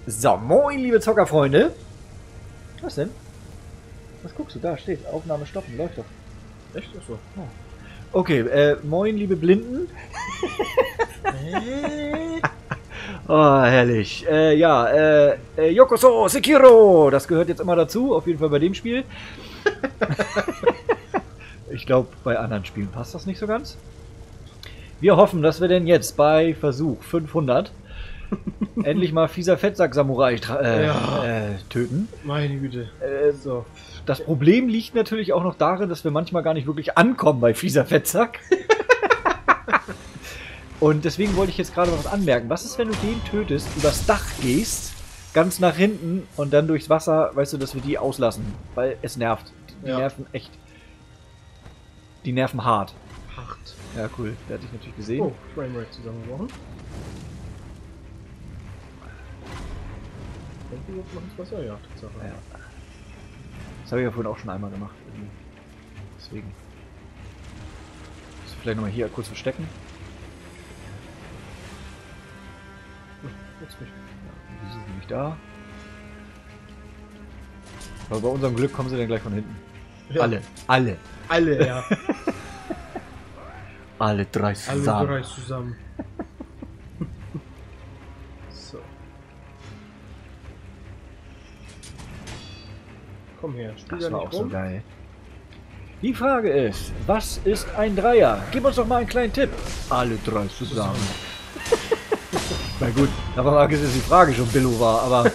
So, moin, liebe Zockerfreunde. Was denn? Was guckst du? Da steht, Aufnahme stoppen, läuft doch. Echt? Achso. Oh. Okay, moin, liebe Blinden. Oh, herrlich. Yokoso Sekiro. Das gehört jetzt immer dazu, auf jeden Fall bei dem Spiel. Ich glaube, bei anderen Spielen passt das nicht so ganz. Wir hoffen, dass wir denn jetzt bei Versuch 500 endlich mal fieser Fettsack-Samurai töten. Meine Güte. So. Das Problem liegt natürlich auch noch darin, dass wir manchmal gar nicht wirklich ankommen bei fieser Fettsack. Und deswegen wollte ich jetzt gerade was anmerken. Was ist, wenn du den tötest, übers Dach gehst, ganz nach hinten und dann durchs Wasser, weißt du, dass wir die auslassen? Weil es nervt. Die nerven echt. Die nerven hart. Hart. Ja, cool. Der hat dich natürlich gesehen. Oh, Framerate zusammengebrochen. Und wir machen ins Wasser, ja, Tatsache. Ja. Das habe ich ja vorhin auch schon einmal gemacht. Deswegen. Muss ich vielleicht nochmal hier kurz verstecken. Jetzt nicht. Ja, die suchen mich da. Aber bei unserem Glück kommen sie dann gleich von hinten. Ja. Alle, ja. Alle drei zusammen. Alle drei zusammen. So. Komm her, spiel Das da war nicht auch so rum. geil. Die Frage ist, was ist ein Dreier? Gib uns doch mal einen kleinen Tipp. Alle drei zusammen. Na gut, davon mag es, dass die Frage schon Billo war, aber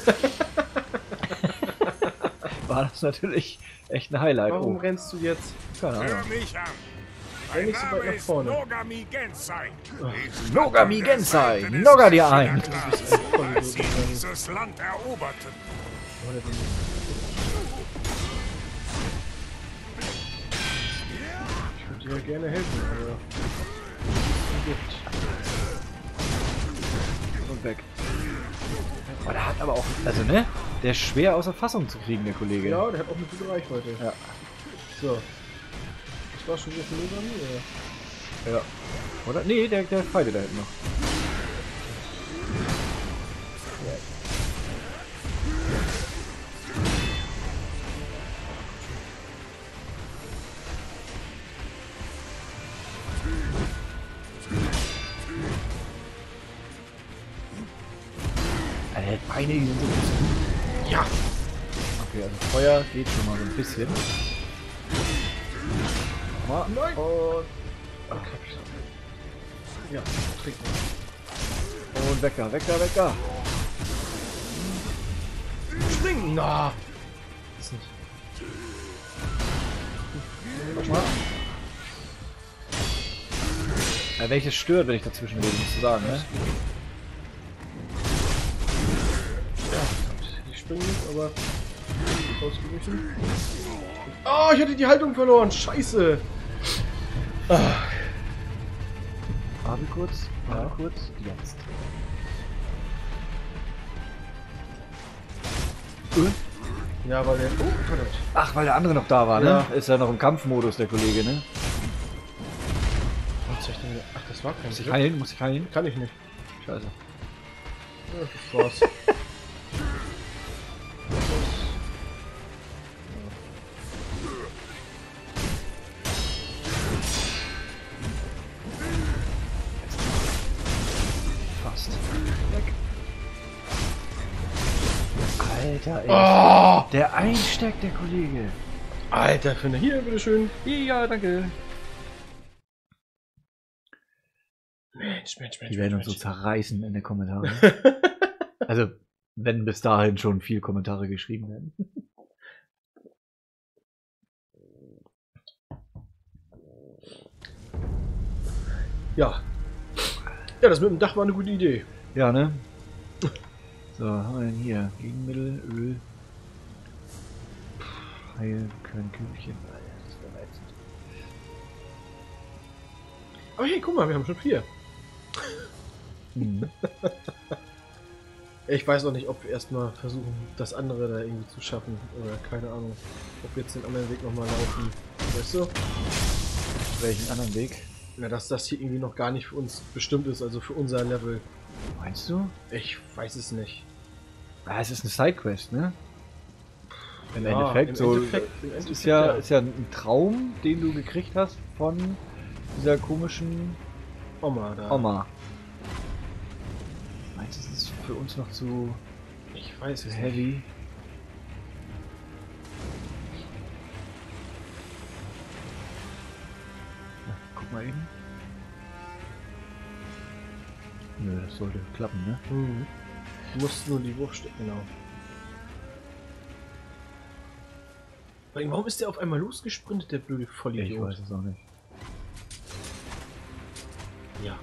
war das natürlich echt ein Highlight. Warum rennst du jetzt? Keine Ahnung. Hör mich an. Renn Mein nicht so weit Name nach ist vorne. Nogami Gensai. Ich Nogami stand an der Gensai, Seite des Nogga dir ein. Shigatans, als sie dieses Land eroberten. Ich würde dir ja gerne helfen, aber... Und weg. Oh, der hat aber auch, also ne, der ist schwer außer Fassung zu kriegen, der Kollege. Ja, der hat auch eine gute Reichweite. Ja. So. Das war schon wieder von Nogami, oder? Ja. Oder? Nee, der fightet da hinten noch. Er hält einige sind so ein bisschen. Ja! Okay, also Feuer geht schon mal so ein bisschen. Nochmal. Nein! Und. Ach, Ja, trink mal. und weg da, weg da, weg da. Springen! Na! Ist nicht. Mach mal. Ja, welches stört, wenn ich dazwischen rede, musst du sagen, ne? Ja, ich springe nicht, aber ausgewichen. Oh, ich hatte die Haltung verloren. Scheiße. Warte kurz, warte kurz, jetzt. Ja, weil der... Oh, verdammt. Ach, weil der andere noch da war, ne? Ja. Ist ja noch im Kampfmodus, der Kollege, ne? Was soll ich denn... Ach, das war kein Muss ich Glück. heilen? Muss ich heilen? Kann ich nicht. Scheiße. Ja, das war's. Fast. Weg. Alter, ey. Oh! Der einsteckt, der Kollege. Alter, finde hier, bitteschön. Ja, danke. Mensch. Die werden uns so zerreißen in den Kommentaren. Also, wenn bis dahin schon viel Kommentare geschrieben werden. Ja. Ja, das mit dem Dach war eine gute Idee. Ja, ne? So, was haben wir denn hier? Gegenmittel, Öl. Heil, kein Kügelchen. Das ist der ätzend. Aber hey, guck mal, wir haben schon 4. Mhm. Ich weiß auch nicht, ob wir erstmal versuchen, das andere da irgendwie zu schaffen. Oder keine Ahnung, ob wir jetzt den anderen Weg nochmal laufen. Weißt du? Welchen anderen Weg? Ja, dass das hier irgendwie noch gar nicht für uns bestimmt ist, also für unser Level. Meinst du? Ich weiß es nicht. Ah, es ist eine Sidequest, ne? Im Ja, Endeffekt. im So, Endeffekt, es ist ja ein Traum, den du gekriegt hast von dieser komischen Oma da. Oma. Meinst du, das ist für uns noch zu Ich weiß es nicht. heavy? Ja, guck mal eben. Nö, das sollte klappen, ne? Mhm. Du musst nur die Wurfstücke, genau. Warum ist der auf einmal losgesprintet, der blöde Vollidiot? Ich weiß es auch nicht. Ja.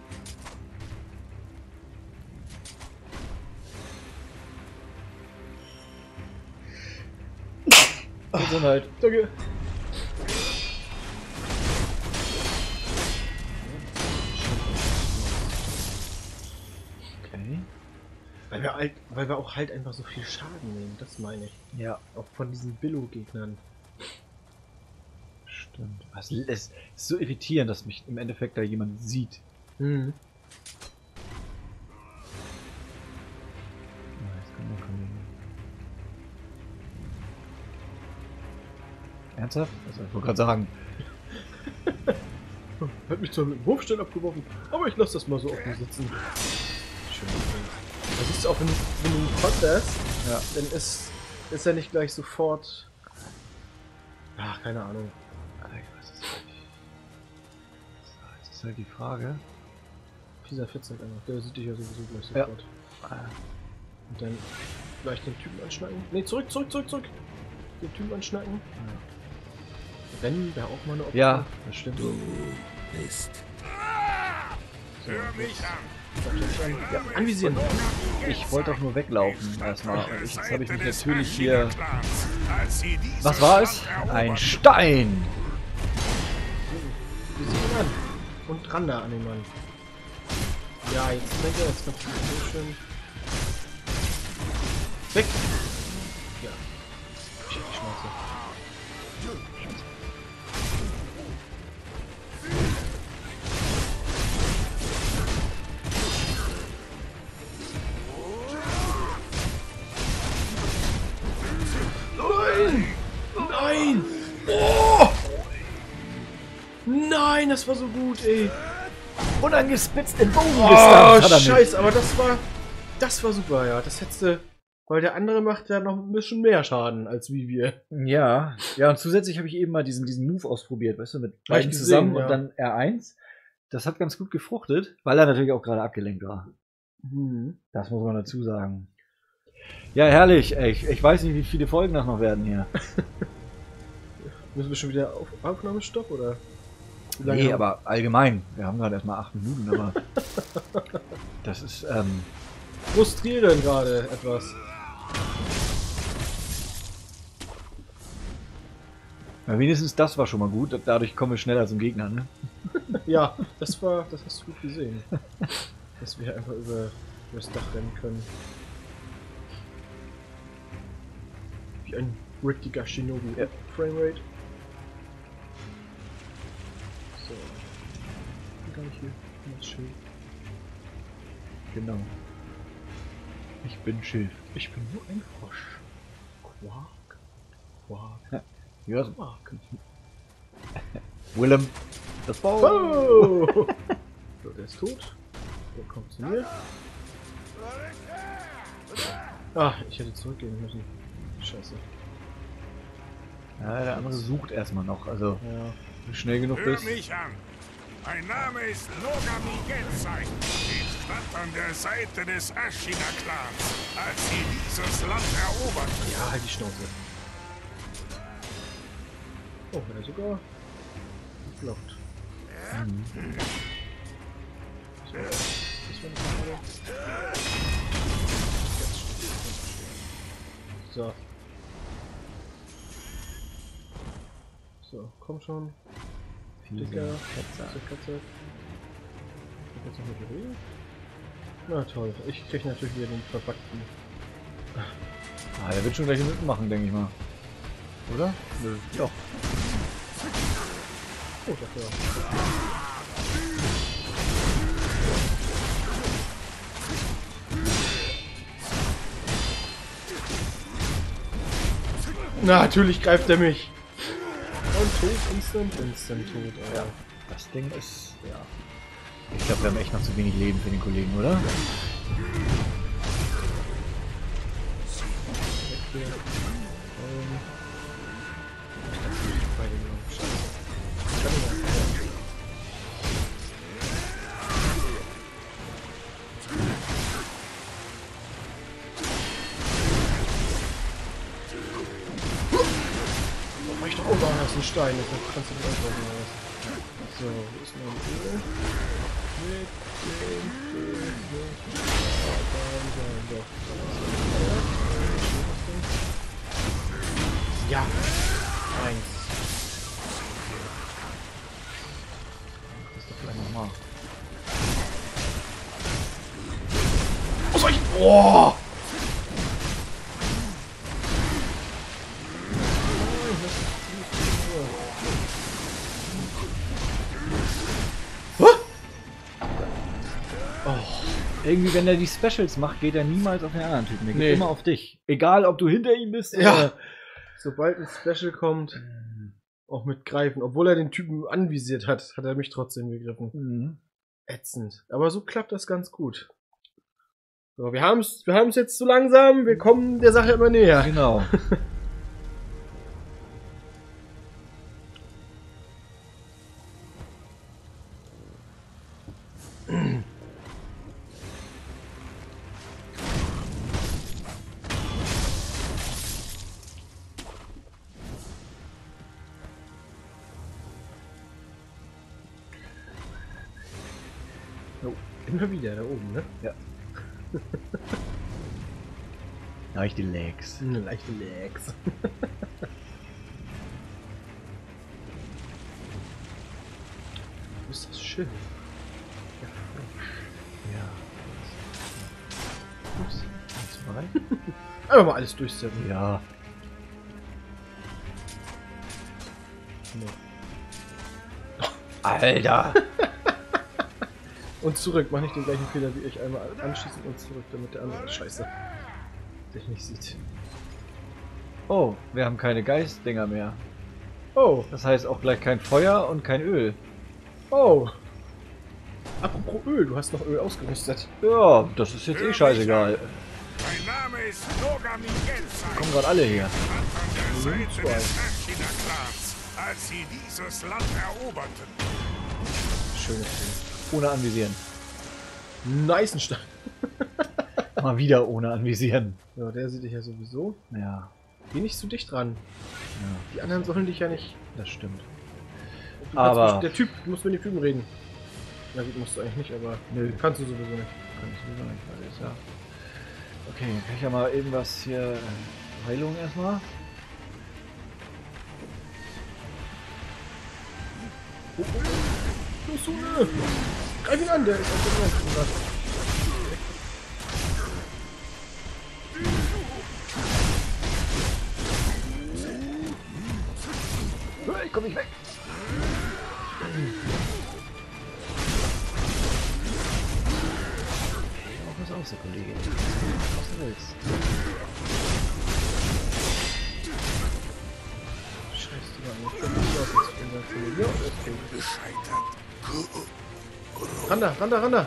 Gesundheit. Danke. Okay. Weil wir auch halt einfach so viel Schaden nehmen, das meine ich. Ja, Auch von diesen Billo-Gegnern. stimmt. Es ist so irritierend, dass mich im Endeffekt da jemand sieht. Mhm. Ja, jetzt kommt der Kollege. Ernsthaft? Also ich wollte gerade sagen. Hat mich zwar mit dem Wurfstell abgeworfen, aber ich lasse das mal so offen sitzen. Schön. Da siehst du auch, wenn du ihn konterst, Ja. dann ist er nicht gleich sofort. Ach, keine Ahnung. Ich weiß es nicht. So, jetzt ist halt die Frage. Dieser 14 einfach, der sieht dich ja sowieso gleich Ja. sofort. Und dann gleich den Typen anschnacken. Ne, zurück! Den Typen anschnacken. Rennen wäre auch mal eine Option. Ja, das stimmt. Mist. Hör mich an. Ja, anvisieren! Ich wollte doch nur weglaufen erstmal. Jetzt habe ich mich natürlich hier. Als sie dieses Was war es? Land Ein eroberten. Stein! Visier ihn an! Und ran da an den Mann. Ja, jetzt denke jetzt kannst du so schön. Weg! Ja. Shit, die Schnauze. Nein! Nein! Oh! Nein, das war so gut, ey! Unangespitzt im Bogen Oh, gestanden, hat er mich. scheiße, aber das war super, ja. Das hättest du, weil der andere macht ja noch ein bisschen mehr Schaden als wie wir. Ja, ja, und zusätzlich habe ich eben mal diesen Move ausprobiert, weißt du, mit beiden gesehen, zusammen ja. und dann R1. Das hat ganz gut gefruchtet, weil er natürlich auch gerade abgelenkt war. Das muss man dazu sagen. Ja, herrlich. Ey, ich weiß nicht, wie viele Folgen das noch werden hier. Müssen wir schon wieder auf Aufnahmestopp oder? Wie lange Nee, haben- aber allgemein. Wir haben gerade erstmal 8 Minuten, aber das ist, frustrierend gerade etwas. ja, wenigstens das war schon mal gut. Dadurch kommen wir schneller zum Gegner, ne? Ja, das hast du gut gesehen. Dass wir einfach über das Dach rennen können. Wie ein richtiger Shinobi. Ja. Framerate. So. Gar nicht hier. Das Schild. Genau. Ich bin Schilf. Ich bin nur ein Frosch. Quark. Quark. Ja, Quark. Willem. Das Bau. Oh! So, der ist tot. Der kommt zu mir. Ah, ich hätte zurückgehen müssen. Scheiße. Ja, der andere sucht erstmal noch. Also, Ja. wenn du schnell genug Hör bist. mich an. Mein Name ist Nogami Gensai. Ich stand an der Seite des Ashina-Clans, als sie dieses Land eroberten. Ja, halt die Schnauze. Oh, er sogar geblockt. So, das war nicht gerade. So. So, komm schon. Dicker. Ketzer. Katze. Ich jetzt noch mal bewegen. Na toll, ich krieg natürlich wieder den verpackten. Ah, der wird schon gleich mitmachen, denke ich mal. Oder? Nö. Doch. Oh, dafür. Na, natürlich greift er mich. Und tot, instant tot. Ja, das Ding ist, ja. Ich glaube, wir haben echt noch zu wenig Leben für den Kollegen, oder? Oh, da ist ein Stein, das kannst du nicht antworten. So, wo ist mein Öl? Mit dem Öl. Ja, eins. Das ist doch vielleicht nochmal. Was soll ich? Oh! Irgendwie, wenn er die Specials macht, geht er niemals auf den anderen Typen. Er geht Nee. immer auf dich. Egal, ob du hinter ihm bist Ja. oder... Sobald ein Special kommt, auch mit Greifen. Obwohl er den Typen anvisiert hat, hat er mich trotzdem gegriffen. Mhm. Ätzend. Aber so klappt das ganz gut. So, wir haben's jetzt so langsam. Wir kommen der Sache immer näher. Genau. Oh, immer wieder da oben, ne? Ja. Leichte Legs. Eine leichte Legs. Wo ist das Schiff? Ja, Ja. Ups. Eins bereit? einfach mal alles durchsetzen. Ja. Nee. Alter! Und zurück, mach nicht den gleichen Fehler wie ich. Einmal anschießen und zurück, damit der andere Scheiße dich nicht sieht. Oh, wir haben keine Geistdinger mehr. Oh, Das heißt auch gleich kein Feuer und kein Öl. oh. Apropos Öl, du hast noch Öl ausgerüstet. Ja, das ist jetzt eh scheißegal. Mein Name ist Nogami Gensai. Kommen gerade alle her. An der Seite des Ashina-Clans, als sie dieses Land eroberten. Schönes Ding. Ohne anvisieren. Nice Stein. Mal wieder ohne anvisieren. Ja, der sieht dich ja sowieso. Ja, Geh nicht zu dicht ran. ja, Die anderen sollen dich ja nicht. das stimmt. Du Aber- kannst der Typ, du musst mit dem Typen reden. Na gut, musst du eigentlich nicht, aber Nö. kannst du sowieso nicht. Kann ich sowieso nicht, weil ist ja. Okay, dann kann ich ja mal irgendwas hier. Heilung erstmal. Los, Junge! Greif ihn an, der ist auf dem Rand. Hey, komm ich weg! Auch was aus, der Kollege. Was du willst. Scheiße, die waren nicht schön. Ja, okay. Gescheitert. Randa!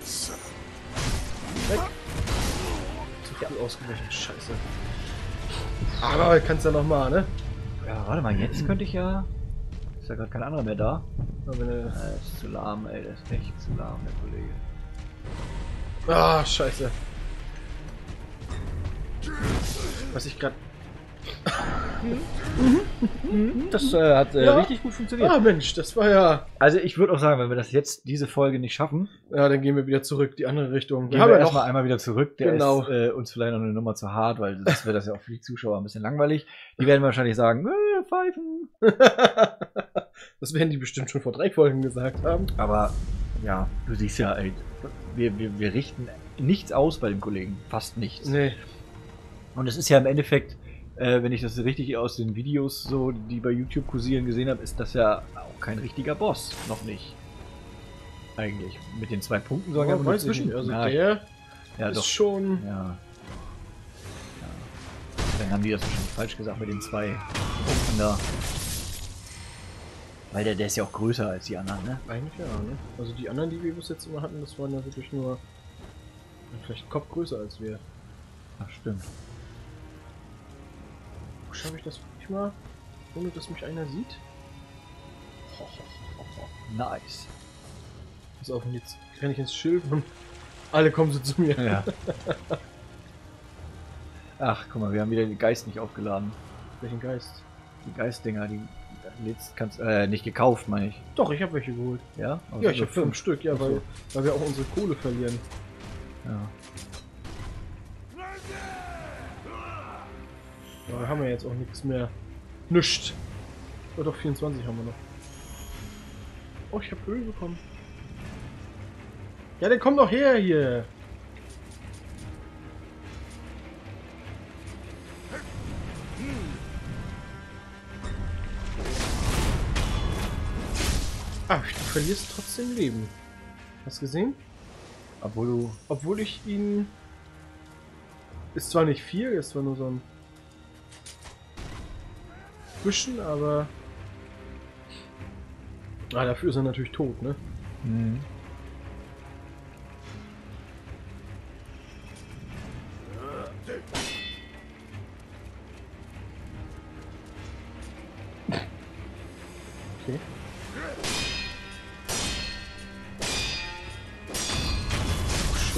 Weg! Zu viel ausgewichen, scheiße. Aber kannst ja noch mal, ne? Ja, warte mal, jetzt könnte ich ja. Ist ja gerade kein anderer mehr da. Aber wenn du... Das ist zu lahm, ey. Das ist echt zu lahm, der Kollege. Ah, scheiße. Was ich gerade... Das hat Ja. richtig gut funktioniert. Ah, Mensch, das war ja... Also ich würde auch sagen, wenn wir das jetzt, diese Folge nicht schaffen, Ja, dann gehen wir wieder zurück, die andere Richtung. gehen haben wir ja erstmal einmal wieder zurück. Der Genau. ist uns vielleicht noch eine Nummer zu hart, weil das wäre das ja auch für die Zuschauer ein bisschen langweilig. Die werden wahrscheinlich sagen, pfeifen. Das werden die bestimmt schon vor 3 Folgen gesagt haben. Aber ja, du siehst ja, ey, wir richten nichts aus bei dem Kollegen. Fast nichts. Nee. Und es ist ja im Endeffekt, wenn ich das richtig aus den Videos, so, die bei YouTube kursieren, gesehen habe, ist das ja auch kein richtiger Boss. Noch nicht. Eigentlich. Mit den 2 Punkten sogar Ja, nur weiß ich zwischen. nicht. Also ja, der ja, ist doch. schon... Ja. Dann haben die das wahrscheinlich falsch gesagt mit den 2 Punkten da. Weil der ist ja auch größer als die anderen, ne? Eigentlich ja, ne? Also die anderen, die wir bis jetzt immer hatten, das waren ja wirklich nur vielleicht einen Kopf größer als wir. Ach, stimmt. Schaffe ich das wirklich mal, ohne dass mich einer sieht? Nice. Pass auf, und jetzt renne ich ins Schild und alle kommen so zu mir. Ja. Ach, guck mal, wir haben wieder den Geist nicht aufgeladen. Welchen Geist? Die Geistdinger, die jetzt kannst nicht gekauft, meine ich. Doch, ich habe welche geholt. Ja? Also Ja, ich so habe 5 Stück, ja, Ach so. weil wir auch unsere Kohle verlieren. Ja. Aber wir haben ja jetzt auch nichts mehr. Nischt. Oh doch, 24 haben wir noch. Oh, ich habe Öl bekommen. Ja, dann komm doch her hier. Ah, du verlierst trotzdem Leben. Hast du gesehen? Obwohl ich ihn... Ist zwar nicht viel, ist zwar nur so ein bisschen, aber... Ah, dafür ist er natürlich tot, ne? Mhm. Okay. Schön.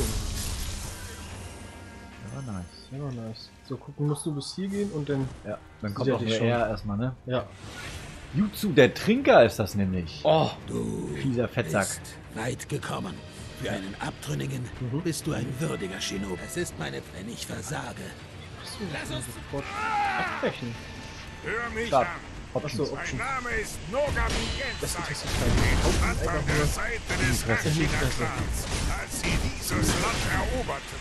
Ja, nice. Ja, nice. So, gucken musst du bis hier gehen und dann... Ja, dann kommt Sieht auch er dich nur schon. er erstmal, ne? Ja. Jutsu, der Trinker ist das nämlich. Oh! Du Fieser Fettsack. bist weit gekommen. Für einen Abtrünnigen bist du ein würdiger Shinobi. Es ist meine, wenn ich versage. Achso, lass uns sofort abbrechen. Hör mich Start. an. Achso, Mein Option. Name ist Nogami Das Gensai. interessiert keinen. Stand Einfach an der nur... Seite des Ashina-Clans, als sie dieses Land eroberten.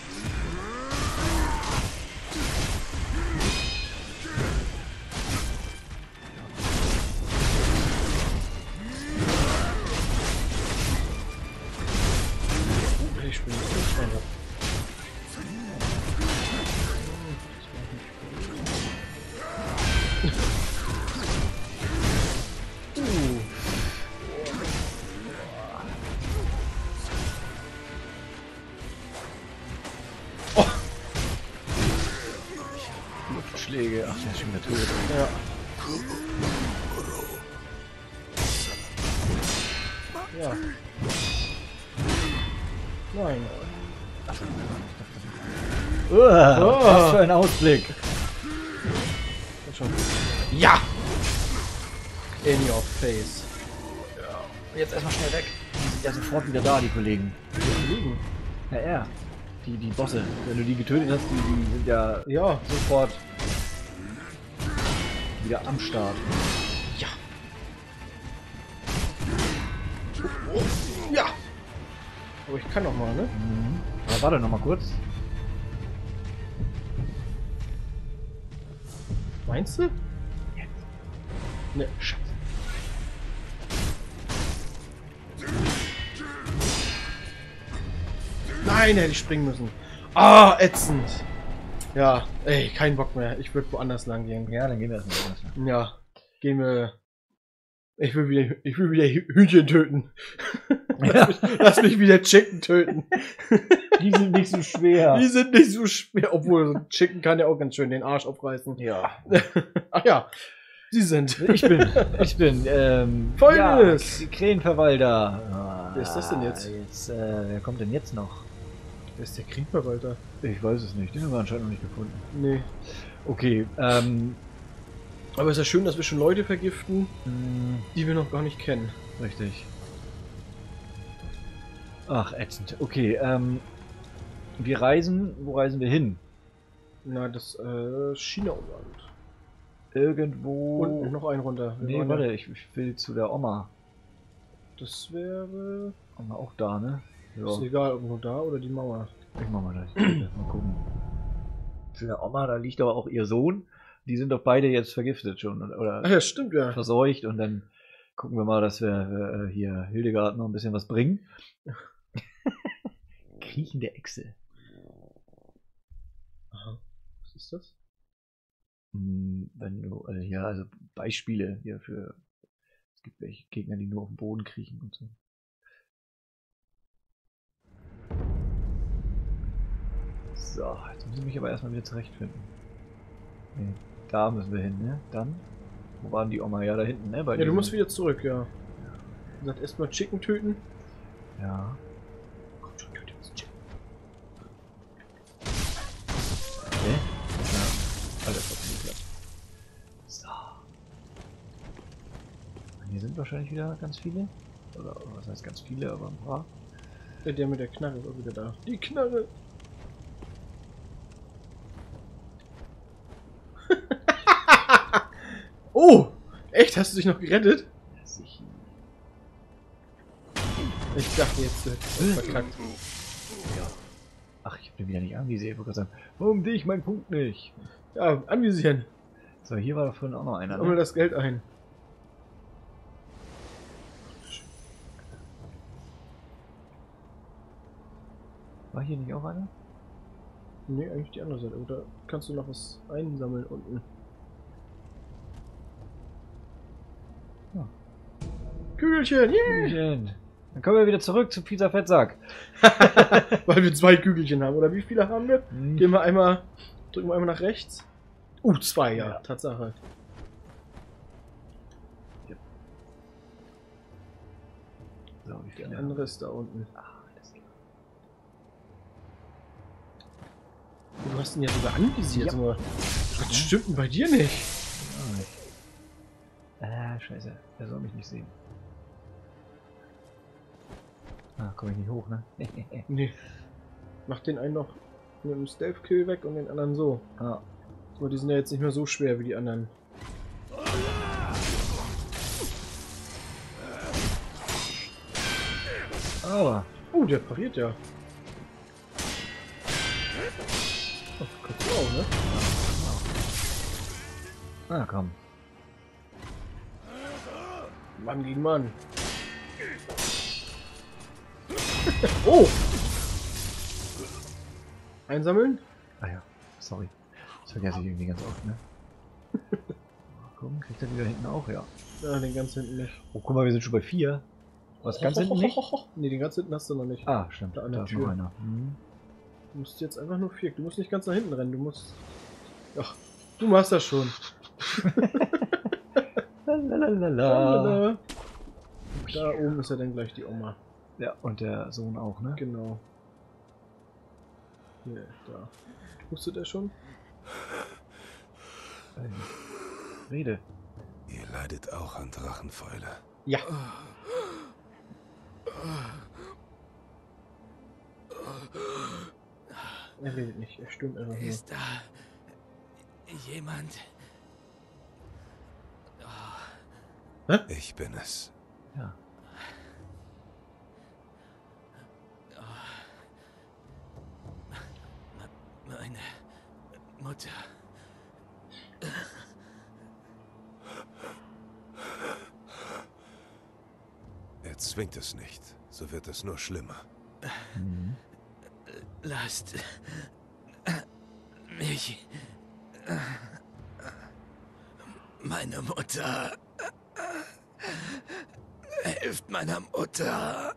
Ich spiele nicht so schnell. Luftschläge. Ach, der ist schon wieder tot. Ja. Ja. Nein. Was für ein Ausblick. Komm schon. Ja! In your face. Jetzt erstmal schnell weg. Die sind ja sofort wieder da, die Kollegen. Die liegen. Ja, er. Die Bosse. Wenn du die getötet hast, die sind ja Ja. sofort wieder am Start. Ja. Ja! Aber ich kann noch mal, ne? Aber warte noch mal kurz. Meinst du? Ne, Scheiße. Nein, hätte ich springen müssen. Ah, ätzend. Ja, ey, kein Bock mehr. Ich würde woanders lang gehen. Ja, dann gehen wir erstmal weiter. Ja, gehen wir. Ich will wieder Hühnchen töten. Lass mich wieder Chicken töten. Die sind nicht so schwer. Die sind nicht so schwer, obwohl so ein Chicken kann ja auch ganz schön den Arsch aufreißen. Ja. Ach ja, sie sind. Ich bin, Folgendes. ja, Krähenverwalter. Wer ist das denn jetzt? Wer kommt denn jetzt noch? Wer ist der Kriegverwalter? Ich weiß es nicht, den haben wir anscheinend noch nicht gefunden. Nee. Okay, Aber es ist ja schön, dass wir schon Leute vergiften, die wir noch gar nicht kennen. richtig. Ach, ätzend. Okay, wir reisen, wo reisen wir hin? Na, das China-Umland. Irgendwo... Und noch einen runter. Wir Nee, waren warte, ja- ich will zu der Oma. Das wäre... Oma auch da, ne? Ist Ja, egal, ob nur da oder die Mauer. ich mach mal das. Mal gucken. Zu der Oma, da liegt aber auch ihr Sohn. Die sind doch beide jetzt vergiftet schon, oder Ach ja, stimmt ja. verseucht, und dann gucken wir mal, dass wir hier Hildegard noch ein bisschen was bringen. Kriechende Echse. Aha. Was ist das? Wenn du, ja, also Beispiele hier für, es gibt welche Gegner, die nur auf dem Boden kriechen und so. So, jetzt muss ich mich aber erstmal wieder zurechtfinden. Nee, da müssen wir hin, ne? Dann? Wo waren die Oma? Ja, da hinten, ne? Ja, du musst wieder zurück, ja. Du sagst erstmal Chicken töten. Ja. Komm schon, töte uns Chicken. Okay. Ja. Alter, das hat nicht geklappt. So. Und hier sind wahrscheinlich wieder ganz viele. Oder was heißt ganz viele, aber ein paar. Der mit der Knarre ist auch wieder da. Die Knarre! Oh! Echt? Hast du dich noch gerettet? Ich dachte jetzt, du hättest es verkackt. Ach, ich hab den wieder nicht anvisiert. Ich wollte gerade sagen, warum sehe ich meinen Punkt nicht? Ja, anvisieren. So, hier war doch vorhin auch noch einer. Sammel das Geld ein. War hier nicht auch einer? Nee, eigentlich die andere Seite. Oder kannst du noch was einsammeln unten? Ja. Kügelchen, yeah! Kügelchen. Dann kommen wir wieder zurück zu Pizza Fettsack. Weil wir 2 Kügelchen haben. Oder wie viele haben wir? Gehen wir einmal, drücken wir einmal nach rechts. 2, ja. Tatsache. Ja. So, wie viele Der andere ist da unten. Du hast ihn ja sogar anvisiert. Ja. Was stimmt denn bei dir nicht? Scheiße. Er soll mich nicht sehen. Ah, komm ich nicht hoch, ne? Nee. Mach den einen noch mit dem Stealth-Kill weg und den anderen so. Ah. Aber die sind ja jetzt nicht mehr so schwer wie die anderen. Aber. Der pariert ja. Oh, kannst du auch, ne? Ah, komm. Mann gegen Mann. Oh! Einsammeln? Ah ja, sorry. Das vergesse ich irgendwie ganz oft, ne? Komm, kriegt er wieder hinten auch, ja. Ja, den ganz hinten nicht. Oh, guck mal, wir sind schon bei 4. Was, ganz hinten nicht? Ne, den ganz hinten hast du noch nicht. Ah, stimmt. Da an Da der ist noch Tür. einer. Hm. Du musst jetzt einfach nur 4. Du musst nicht ganz nach hinten rennen, du musst... Ach, du machst das schon. Lalalala. Da oben ist ja dann gleich die Oma. Ja, und der Sohn auch, ne? Genau. Hier, da. Hustet er schon? Rede. Ihr leidet auch an Drachenfäule. Ja. Er redet nicht, er stimmt einfach nur. Ist da jemand? Ich bin es. Ja. Meine Mutter. Er zwingt es nicht, so wird es nur schlimmer. Mhm. Lasst mich. Meine Mutter. Helft meiner Mutter.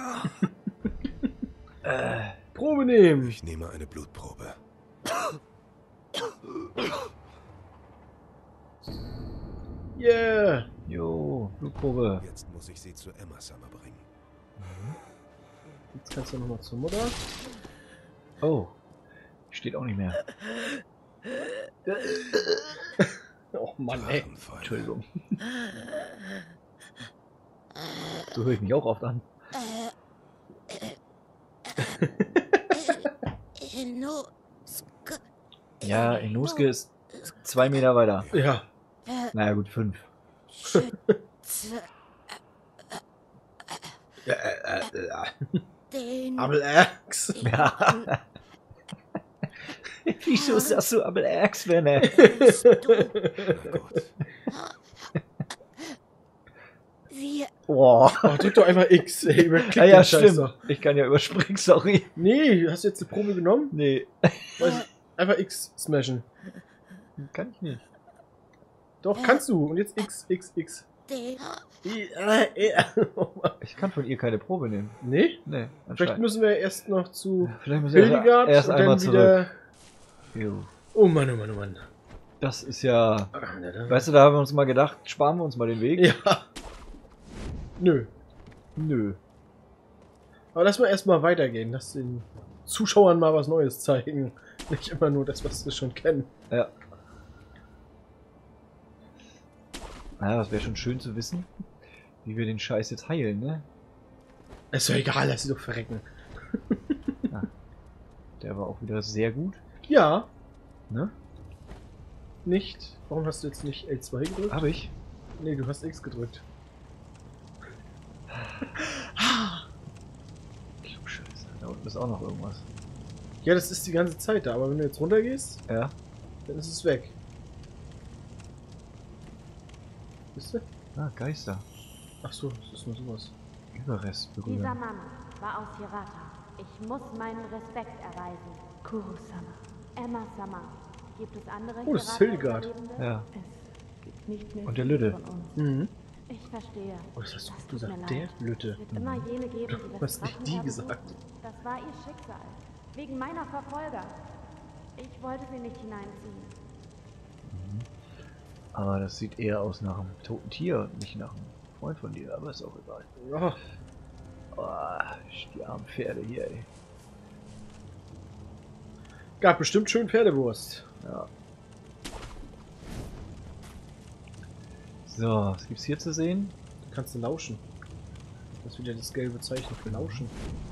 Probe nehmen! Ich nehme eine Blutprobe. Yeah! Jo, Blutprobe. Jetzt muss ich sie zu Emma Summer bringen. Jetzt kannst du nochmal zur Mutter. Oh. Steht auch nicht mehr. Oh Mann, ey. Drachenfäule. Entschuldigung. So höre ich mich auch oft an. Ja, Inosuke ist 2 Meter weiter. Ja. Naja, gut, 5. Abel-Axe. Ja. Wieso sagst du aber Axe, wenn er? Na gut. Boah. Oh, drück doch einfach X, ey. Überklick Ah ja, den Scheiß stimmt. doch. Ich kann ja überspringen, sorry. Nee, hast du jetzt die Probe genommen? Nee. Weiß ich, einfach X smashen. Kann ich nicht. Doch, kannst du. Und jetzt X, X, X. Ich kann von ihr keine Probe nehmen. Nee? Nee, Vielleicht müssen wir erst noch zu Vielleicht müssen wir Hildegard erst und einmal dann wieder... Jo. Oh Mann, oh Mann, oh Mann. Das ist ja... Weißt du, da haben wir uns mal gedacht, sparen wir uns mal den Weg. Ja. Nö. Nö. Aber lass mal erstmal weitergehen. Lass den Zuschauern mal was Neues zeigen. Nicht immer nur das, was wir schon kennen. Ja. Naja, das wäre schon schön zu wissen, wie wir den Scheiß jetzt heilen, ne? Ist doch egal, lass sie doch verrecken. Ja. Der war auch wieder sehr gut. Ja. Ne? Nicht. Warum hast du jetzt nicht L2 gedrückt? Hab ich. Nee, du hast X gedrückt. Scheiße, da unten ist auch noch irgendwas. Ja, das ist die ganze Zeit da, aber wenn du jetzt runter gehst, Ja. dann ist es weg. Wisst ihr? Ah, Geister. Ach so, das ist nur sowas. Überrest berühren. Dieser Mann war aus Hirata. Ich muss meinen Respekt erweisen. Kuro-sama. Emma-sama. Gibt es andere Oh, das ist Hildegard. Hirata-Überlebende? Ja. Es gibt nicht mehr Und der viele Lütte. von uns. Mhm. Ich verstehe. Oh, das hast du Das gut tut mir gesagt. leid. Der Lütte. Es wird immer jene geben, die Du das hast nicht die Drachenerbe gesagt. suchen. Das war ihr Schicksal. Wegen meiner Verfolger. Ich wollte sie nicht hineinziehen. Aber das sieht eher aus nach einem toten Tier und nicht nach einem Freund von dir, aber ist auch egal. Ja. Oh, die armen Pferde hier, ey. Gab bestimmt schön Pferdewurst. Ja. So, was gibt's hier zu sehen? Da kannst du lauschen. Das ist wieder das gelbe Zeichen für lauschen.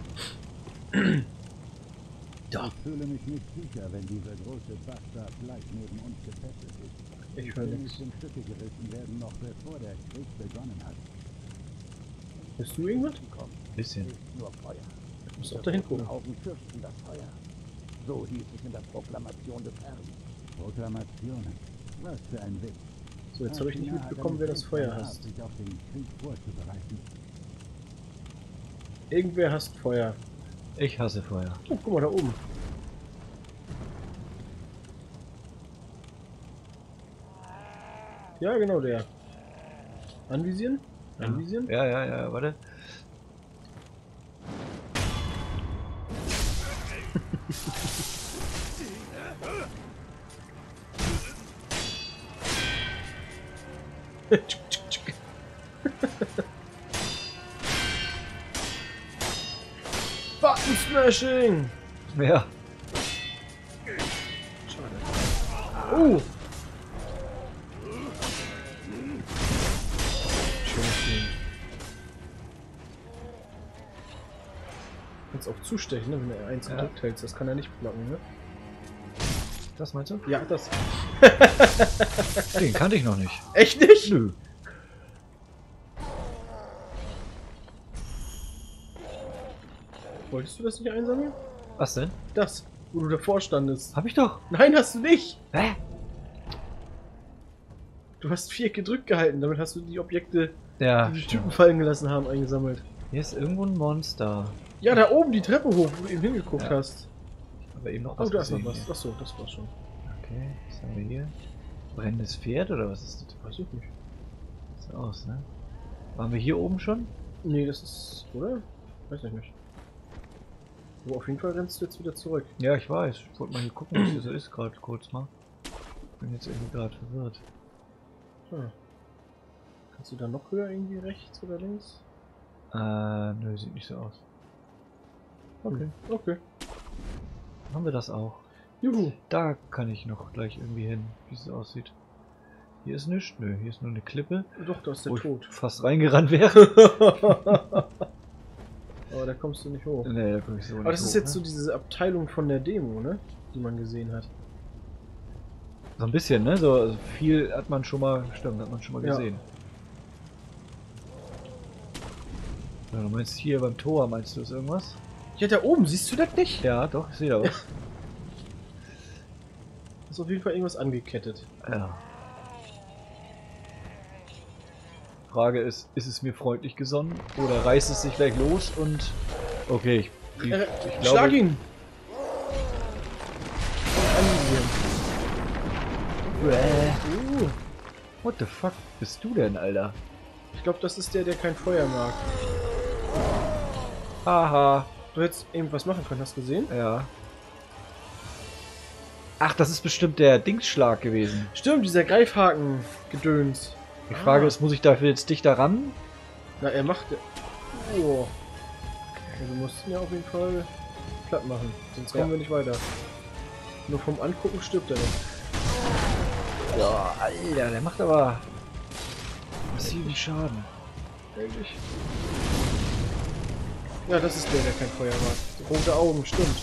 Ja. Ich fühle mich nicht sicher, wenn dieser große Bastard gleich neben uns gefesselt ist. Ich höre will nichts. nicht in Stücke gerissen werden, noch bevor der Krieg begonnen hat. Bist du irgendwas? Bisschen. Ist nur Feuer. Du musst auch dahin gucken. Augen fürchten das Feuer. So hieß es in der Proklamation des Herrn. Proklamationen? Was für ein Witz. So, jetzt habe ich nicht mitbekommen, wer das Feuer hasst. Sich auf den Krieg vorzubereiten. Irgendwer hasst Feuer. Ich hasse Feuer. Oh, guck mal da oben. Ja, genau der. Anvisieren? Anvisieren? Ja, warte. Button Smashing! Ja. Oh! Schönes Ding. Kannst auch zustechen, ne, wenn du R1 gedrückt hältst. Das kann er nicht blocken, ne? Das meinst du? Ja, das. Den kannte ich noch nicht. Echt nicht? Nö. Wolltest du das nicht einsammeln? Was denn? Das, wo du davor standest. Hab ich doch. Nein, hast du nicht! Hä? Du hast 4 gedrückt gehalten, damit hast du die Objekte, Ja. die die Typen fallen gelassen haben, eingesammelt. Hier ist irgendwo ein Monster. Ja, da oben die Treppe hoch, wo du eben hingeguckt Ja. hast. Aber eben noch Oh, was da ist noch gesehen was. hier. Achso, das war's schon. Okay, was haben wir hier? Brennendes Pferd oder was ist das? Weiß ich nicht. Sieht aus, ne? Waren wir hier oben schon? Nee, das ist. Oder? Weiß ich nicht. Aber auf jeden Fall rennst du jetzt wieder zurück. Ja, ich weiß. Ich wollte mal hier gucken, was hier so ist, gerade kurz mal. Bin jetzt irgendwie gerade verwirrt. Ah. Kannst du da noch höher irgendwie rechts oder links? Nö, sieht nicht so aus. Okay. Okay. Haben wir das auch? Juhu. Da kann ich noch gleich irgendwie hin, wie es aussieht. Hier ist nichts. Nö, hier ist nur eine Klippe, Doch, da ist der wo ich Tod. fast reingerannt wäre. Aber da kommst du nicht hoch. Nee, da komm ich so nicht Aber das ist hoch, jetzt ne? so diese Abteilung von der Demo, ne? Die man gesehen hat. So ein bisschen, ne? So also viel hat man schon mal, stimmt, hat man schon mal Ja. gesehen. Ja, du meinst hier beim Tor, meinst du ist irgendwas? Ja, da oben, siehst du das nicht? Ja, doch, ich sehe da was. Ist auf jeden Fall irgendwas angekettet. Ja. Frage ist es mir freundlich gesonnen oder reißt es sich gleich los und okay, ich glaube, Schlag ihn! Anvisieren. What the fuck bist du denn, Alter? Ich glaube, das ist der kein Feuer mag. Haha. Du hättest irgendwas machen können, hast du gesehen? Ja. Ach, das ist bestimmt der Dingsschlag gewesen. Stimmt, dieser Greifhaken-Gedöns. Die Frage ist, muss ich dafür jetzt dichter ran? Na, er macht... Oh. Also musst ihn ja auf jeden Fall platt machen. Sonst kommen wir nicht weiter. Nur vom Angucken stirbt er noch. Ja, Alter, der macht aber massiven Schaden. Ehrlich? Ja, das ist der kein Feuer mag. Rote Augen, stimmt.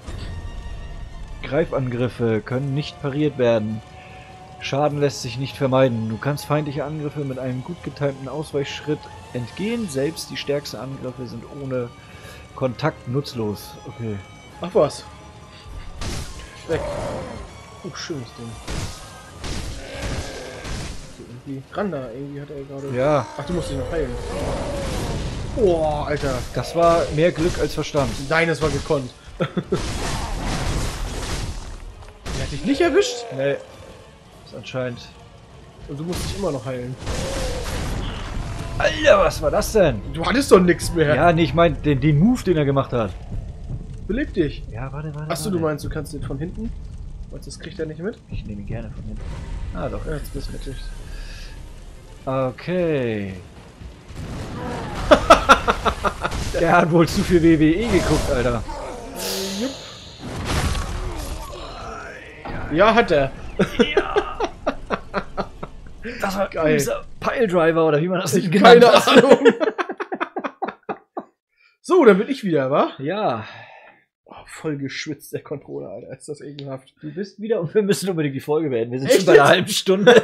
Greifangriffe können nicht pariert werden. Schaden lässt sich nicht vermeiden. Du kannst feindliche Angriffe mit einem gut getimten Ausweichschritt entgehen. Selbst die stärksten Angriffe sind ohne Kontakt nutzlos. Okay. Ach was. Weg. Oh, schönes Ding. So, irgendwie. Randa, irgendwie hat er gerade... Ja. Ach, du musst dich noch heilen. Oh, Alter. Das war mehr Glück als Verstand. Nein, das war gekonnt. Der hat dich nicht erwischt? Nee. Ist anscheinend. Und du musst dich immer noch heilen. Alter, was war das denn? Du hattest doch nichts mehr. Ja, nee, ich meine den Move, den er gemacht hat. Beleb dich. Ja, warte. Achso, du meinst, du kannst den von hinten? Und das kriegt er nicht mit? Ich nehme ihn gerne von hinten. Ah, doch. Ja, jetzt bist du mittig. Okay. Der hat wohl zu viel WWE geguckt, Alter. Ja, hat er. Das war geil. Dieser Piledriver oder wie man das nicht Keine genannt hat. Ahnung. So, dann bin ich wieder, wa? Ja. Oh, voll geschwitzt, der Controller, Alter. Ist das ekelhaft. Du bist wieder und wir müssen unbedingt die Folge beenden. Wir sind Echt schon bei einer jetzt? halben Stunde.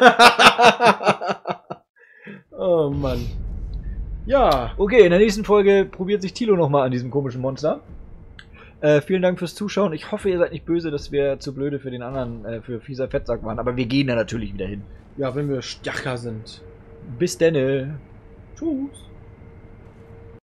Oh Mann. Ja. Okay, in der nächsten Folge probiert sich Thilo nochmal an diesem komischen Monster. Vielen Dank fürs Zuschauen. Ich hoffe, ihr seid nicht böse, dass wir zu blöde für den anderen, für Fieser Fettsack waren. Aber wir gehen da natürlich wieder hin. Ja, wenn wir stärker sind. Bis denne. Tschüss.